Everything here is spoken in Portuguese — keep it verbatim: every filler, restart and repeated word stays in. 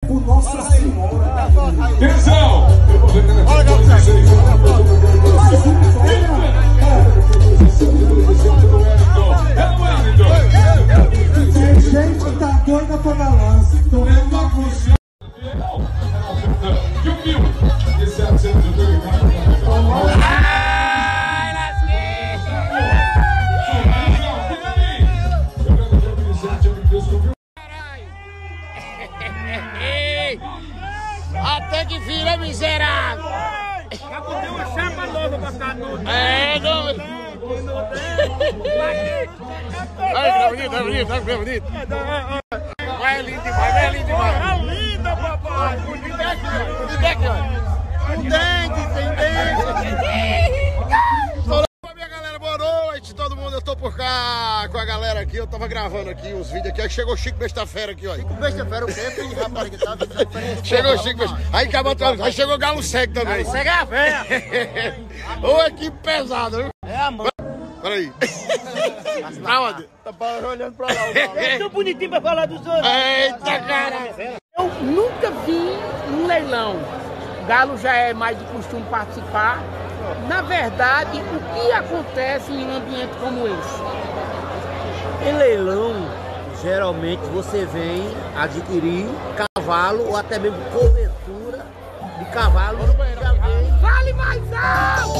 por Nossa Senhora. Atenção! Eu vou ver olha, tem gente que tá doida pra balança. Tô vendo uma coisa. E o mil? E setecentos e dois. Até que vira miserável! Já botei uma chapa nova pra ficar no... É, não... Ai, tá bonito, tá bonito, tá bonito! Vai lindo demais, vai lindo demais! É linda, papai! Bonito é aqui, ó! Bonito é aqui, ó! Com dente, sem dente! Minha galera, boa noite, todo mundo, eu tô por cá com a galera aqui, eu tava gravando aqui uns vídeos aqui, aí chegou o Chico Besta-feira aqui, ó. Chico Besta-feira, o quê? Rapaz, que tá chegou o Chico Besta, aí acabou, aí chegou o Galo Cego também. Galo Cego é a véia. Ô, equipe pesada, viu? É a mãe. Peraí. Tá onde? Tá olhando pra lá, o Galo. É tão bonitinho pra falar dos outros. Eita, cara. Eu nunca vi um leilão. O Galo já é mais de costume participar. Na verdade, o que acontece em um ambiente como esse? Em leilão, geralmente você vem adquirir cavalo ou até mesmo cobertura de cavalo. Vale mais alto!